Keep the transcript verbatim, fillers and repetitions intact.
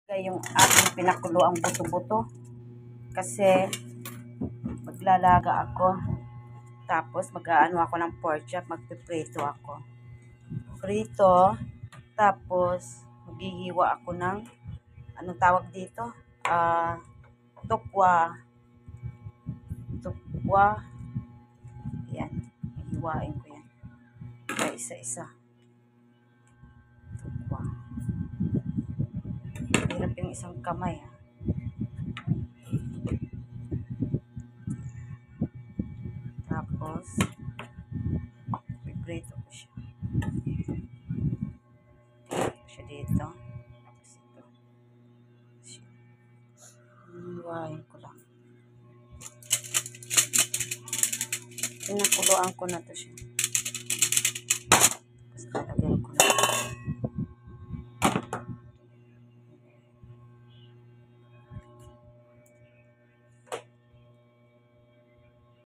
yung aking pinakulo ang buto-buto kasi maglalaga ako, tapos mag-aano ako ng pork chop, magpiprito ako prito, tapos maghihiwa ako ng anong tawag dito, ah uh, tukwa tukwa yan, hihiwain ko yan ay isa-isa. Tukwa, hirap yung isang kamay ha. Tapos piprito ko siya siya dito, tapos ito hiwain ko lang. Pinakuluan ko na to siya, tapos lalagyan